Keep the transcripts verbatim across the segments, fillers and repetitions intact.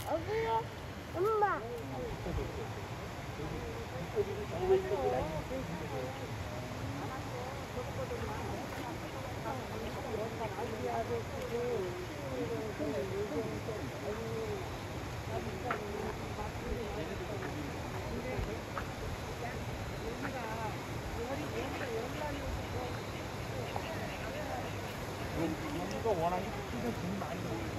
어디야? 엄마. 여기가 워낙에 크게 돈 많이 들어요.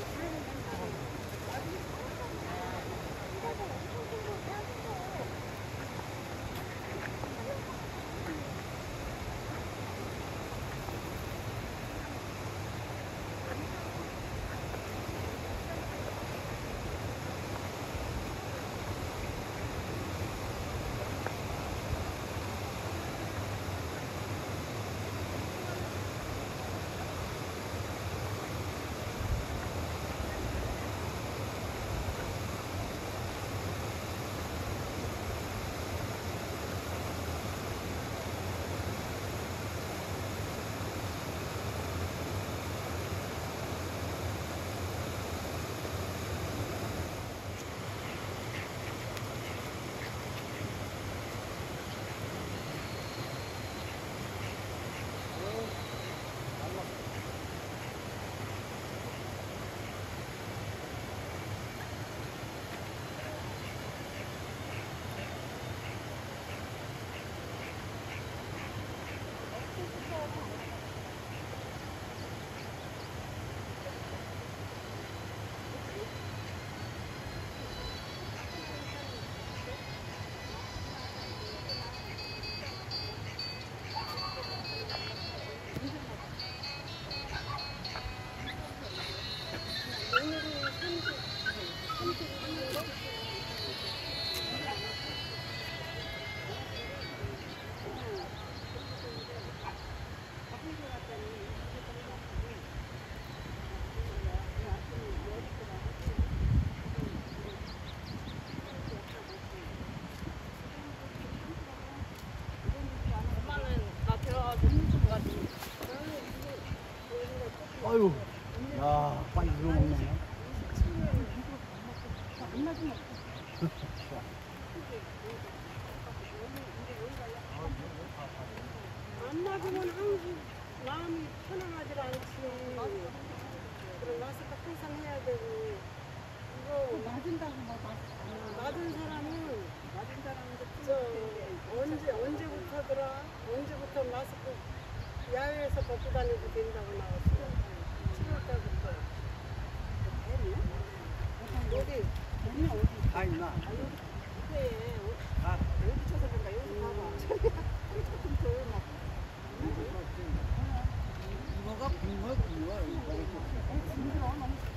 아유, 야, 빨리 이거 먹네. 안 맞으면 항상 마음이 편안하지 않지. 그럼 마스크 항상 해야 되고. 이거 맞은다고 뭐 맞은 사람은 맞은 사람은 저 언제 언제부터더라? 언제부터 마스크 야외에서 벗고 다니고 된다고 나왔어요. 칠월 달부터. 어디? 아, 있나? 네. 아, 여기 쳐서 그런가? 여기 봐봐. 이거가 굶어, 굶어. 이거.